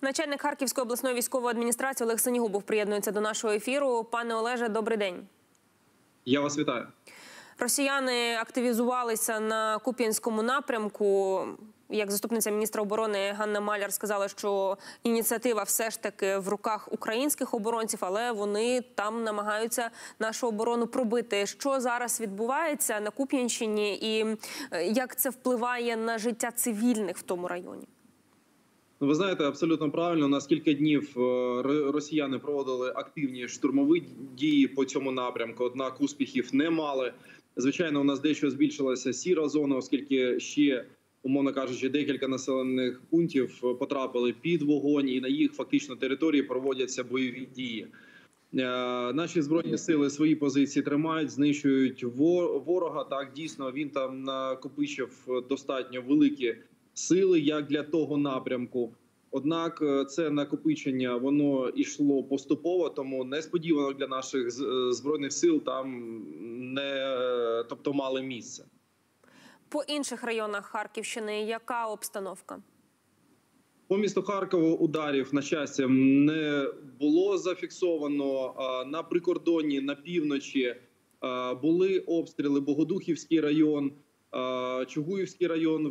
Начальник Харківської обласної військової адміністрації Олег Синігубов приєднується до нашого ефіру. Пане Олеже, добрий день. Я вас вітаю. Росіяни активізувалися на Куп'янському напрямку. Як заступниця міністра оборони Ганна Маляр сказала, що ініціатива все ж таки в руках українських оборонців, але вони там намагаються нашу оборону пробити. Що зараз відбувається на Куп'янщині і як це впливає на життя цивільних в тому районі? Ви знаєте, абсолютно правильно. На скільки днів росіяни проводили активні штурмові дії по цьому напрямку, однак успіхів не мали. Звичайно, у нас дещо збільшилася сіра зона, оскільки ще, умовно кажучи, декілька населених пунктів потрапили під вогонь і на їх фактично території проводяться бойові дії. Наші Збройні сили свої позиції тримають, знищують ворога. Так, дійсно, він там накопичив достатньо великі сили, як для того напрямку. Однак це накопичення, воно йшло поступово, тому несподівано для наших Збройних сил там мали місце. По інших районах Харківщини яка обстановка? По місту Харкову ударів, на щастя, не було зафіксовано. На прикордонні, на півночі були обстріли. Богодухівський район, Чугуївський район,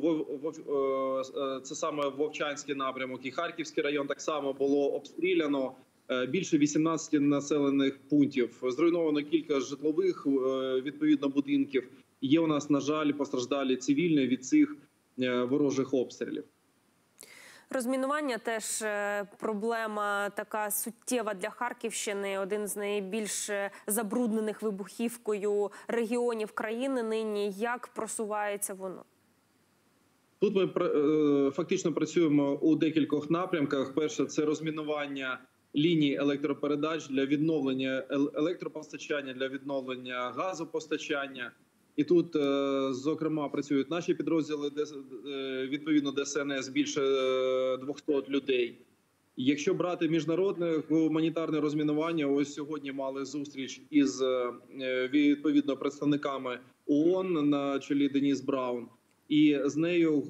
це саме Вовчанський напрямок, і Харківський район так само було обстріляно. Більше 18 населених пунктів. Зруйновано кілька житлових, відповідно, будинків. Є у нас, на жаль, постраждалі цивільні від цих ворожих обстрілів. Розмінування теж проблема така суттєва для Харківщини. Один з найбільш забруднених вибухівкою регіонів країни нині. Як просувається воно? Тут ми фактично працюємо у декількох напрямках. Перше – це розмінування ліній електропередач для відновлення електропостачання, для відновлення газопостачання. І тут, зокрема, працюють наші підрозділи, відповідно, ДСНС, більше 200 людей. Якщо брати міжнародне гуманітарне розмінування, ось сьогодні мали зустріч із, відповідно, представниками ООН на чолі Деніс Браун. І з нею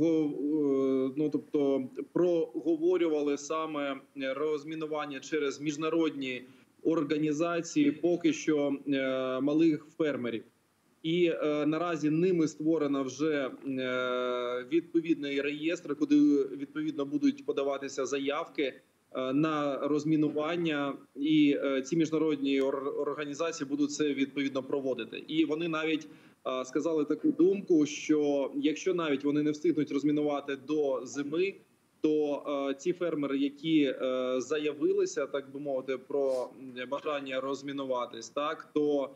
проговорювали саме розмінування через міжнародні організації поки що малих фермерів. І наразі ними створено вже відповідний реєстр, куди відповідно будуть подаватися заявки на розмінування, і ці міжнародні організації будуть це відповідно проводити. І вони навіть сказали таку думку, що якщо навіть вони не встигнуть розмінувати до зими, то ці фермери, які заявилися, так би мовити, про бажання розмінуватись, так, то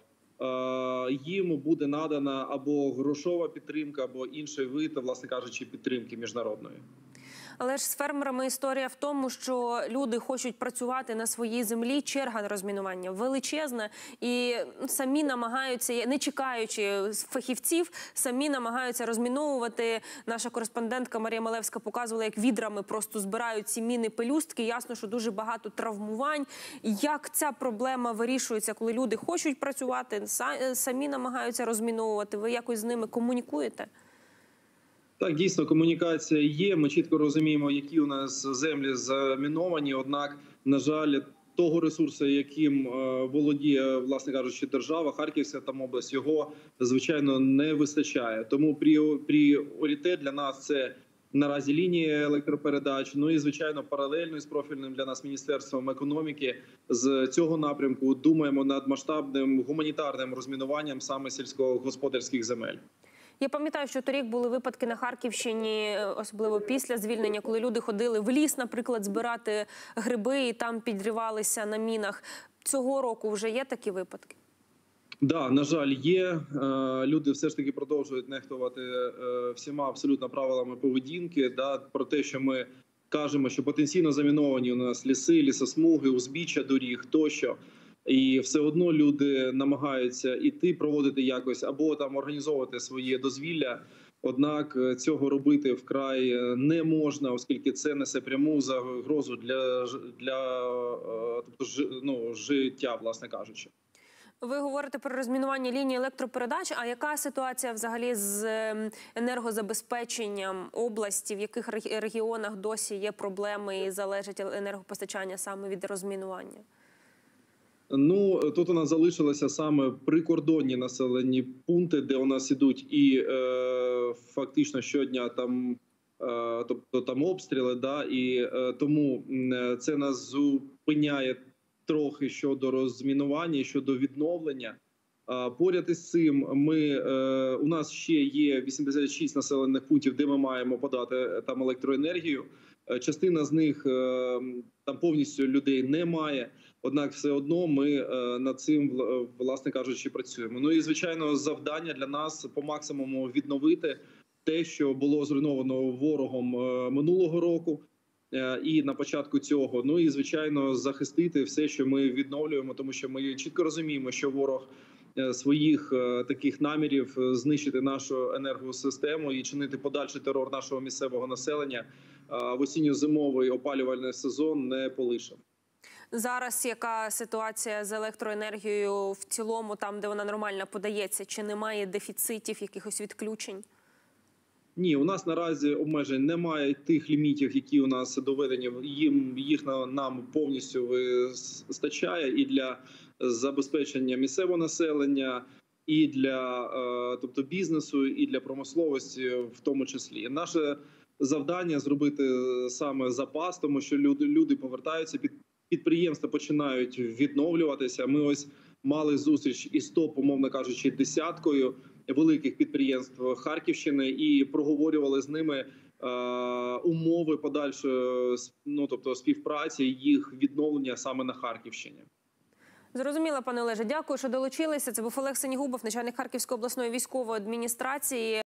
їм буде надана або грошова підтримка, або інший вид, власне кажучи, підтримки міжнародної. Але ж з фермерами історія в тому, що люди хочуть працювати на своїй землі, черга розмінування величезна, і самі намагаються, не чекаючи фахівців, самі намагаються розміновувати. Наша кореспондентка Марія Малевська показувала, як відрами просто збирають ці міни-пелюстки. Ясно, що дуже багато травмувань. Як ця проблема вирішується, коли люди хочуть працювати, самі намагаються розміновувати? Ви якось з ними комунікуєте? Так, дійсно, комунікація є. Ми чітко розуміємо, які у нас землі заміновані. Однак, на жаль, того ресурсу, яким володіє, власне кажучи, держава, Харківська там область, його, звичайно, не вистачає. Тому пріоритет для нас – це наразі лінії електропередач. Ну і, звичайно, паралельно з профільним для нас Міністерством економіки з цього напрямку думаємо над масштабним гуманітарним розмінуванням саме сільськогосподарських земель. Я пам'ятаю, що торік були випадки на Харківщині, особливо після звільнення, коли люди ходили в ліс, наприклад, збирати гриби і там підривалися на мінах. Цього року вже є такі випадки? Да, на жаль, є. Люди все ж таки продовжують нехтувати всіма абсолютно правилами поведінки. Да, про те, що ми кажемо, що потенційно заміновані у нас ліси, лісосмуги, узбіччя доріг тощо. І все одно люди намагаються іти, проводити якось або там організовувати своє дозвілля. Однак цього робити вкрай не можна, оскільки це несе пряму загрозу для життя, власне кажучи. Ви говорите про розмінування лінії електропередач. А яка ситуація взагалі з енергозабезпеченням області? В яких регіонах досі є проблеми і залежить енергопостачання саме від розмінування? Ну, тут у нас залишилися саме прикордонні населені пункти, де у нас ідуть і фактично щодня там, тобто там обстріли, да, і тому це нас зупиняє трохи щодо розмінування, щодо відновлення. Поряд із цим у нас ще є 86 населених пунктів, де ми маємо подати там електроенергію. Частина з них там повністю людей немає. Однак все одно ми над цим, власне кажучи, працюємо. Ну і, звичайно, завдання для нас по максимуму відновити те, що було зруйновано ворогом минулого року і на початку цього. Ну і, звичайно, захистити все, що ми відновлюємо, тому що ми чітко розуміємо, що ворог своїх таких намірів знищити нашу енергосистему і чинити подальший терор нашого місцевого населення в осінньо-зимовий опалювальний сезон не полишив. Зараз яка ситуація з електроенергією в цілому, там, де вона нормально подається? Чи немає дефіцитів, якихось відключень? Ні, у нас наразі обмежень немає, тих лімітів, які у нас доведені, їх нам повністю вистачає і для забезпечення місцевого населення, і для тобто бізнесу, і для промисловості в тому числі. Наше завдання зробити саме запас, тому що люди повертаються, підприємства починають відновлюватися. Ми ось мали зустріч із топ, умовно кажучи, десяткою великих підприємств Харківщини і проговорювали з ними умови подальшої, ну, тобто співпраці, їх відновлення саме на Харківщині. Зрозуміло, пане Олеже. Дякую, що долучилися. Це був Олег Сенігубов, начальник Харківської обласної військової адміністрації.